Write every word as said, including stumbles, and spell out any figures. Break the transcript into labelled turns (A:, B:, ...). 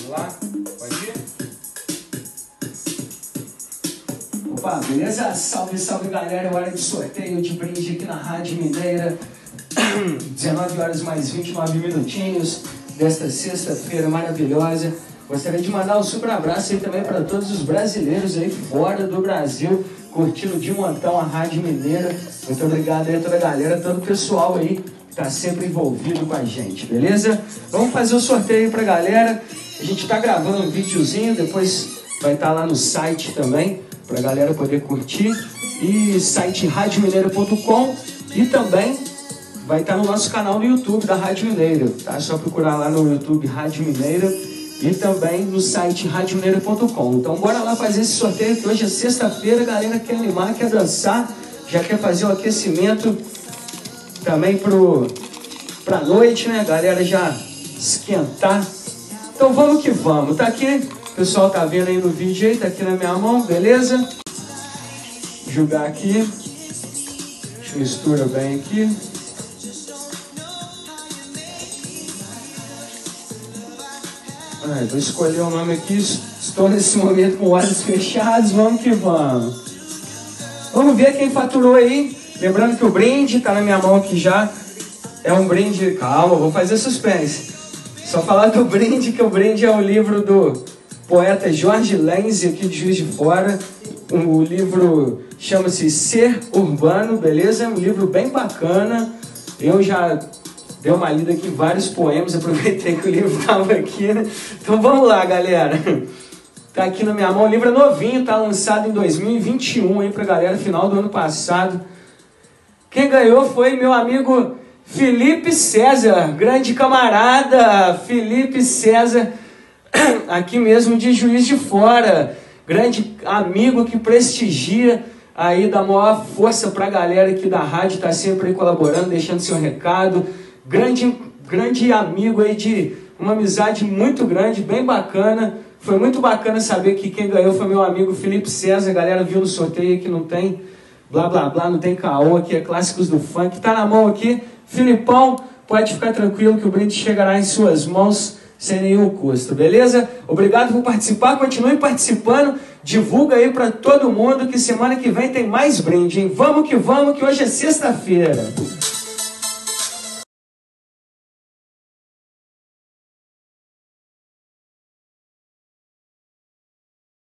A: Vamos lá? Pode ir?
B: Opa, beleza? Salve, salve galera, hora de sorteio de brinde aqui na Rádio Mineira. dezenove horas mais vinte e nove minutinhos desta sexta-feira maravilhosa. Gostaria de mandar um super abraço aí também para todos os brasileiros aí fora do Brasil, curtindo de montão a Rádio Mineira. Muito obrigado aí a toda a galera, todo o pessoal aí que tá sempre envolvido com a gente, beleza? Vamos fazer o sorteio pra galera. A gente tá gravando um videozinho, depois vai estar lá no site também, pra galera poder curtir. E site rádio mineira ponto com e também vai estar no nosso canal no YouTube da Rádio Mineira, tá? É só procurar lá no YouTube Rádio Mineira e também no site rádio mineira ponto com. Então bora lá fazer esse sorteio, que hoje é sexta-feira, a galera quer animar, quer dançar, já quer fazer o aquecimento também pro, pra noite, né? A galera já esquentar. Então vamos que vamos, tá aqui, o pessoal tá vendo aí no vídeo aí, tá aqui na minha mão, beleza? Jogar aqui, deixa eu misturar bem aqui. Ah, vou escolher o nome aqui, estou nesse momento com olhos fechados, vamos que vamos. Vamos ver quem faturou aí, lembrando que o brinde está na minha mão aqui já, é um brinde, calma, vou fazer suspense. Só falar do brinde, que o brinde é o livro do poeta Jorge Lenzi, aqui de Juiz de Fora. O livro chama-se Ser Urbano, beleza? Um livro bem bacana, eu já... dei uma lida aqui em vários poemas, aproveitei que o livro estava aqui, né? Então vamos lá, galera. Tá aqui na minha mão, o livro é novinho, tá lançado em dois mil e vinte e um aí pra galera, final do ano passado. Quem ganhou foi meu amigo Felipe César, grande camarada, Felipe César, aqui mesmo de Juiz de Fora. Grande amigo que prestigia aí, dá maior força pra galera aqui da rádio, tá sempre aí colaborando, deixando seu recado. Grande, grande amigo aí, de uma amizade muito grande, bem bacana. Foi muito bacana saber que quem ganhou foi meu amigo Felipe César. A galera viu no sorteio que não tem blá blá blá, não tem caô, aqui é clássicos do funk. Tá na mão aqui, Filipão, pode ficar tranquilo que o brinde chegará em suas mãos sem nenhum custo, beleza? Obrigado por participar, continue participando, divulga aí pra todo mundo que semana que vem tem mais brinde, hein? Vamos que vamos, que hoje é sexta-feira.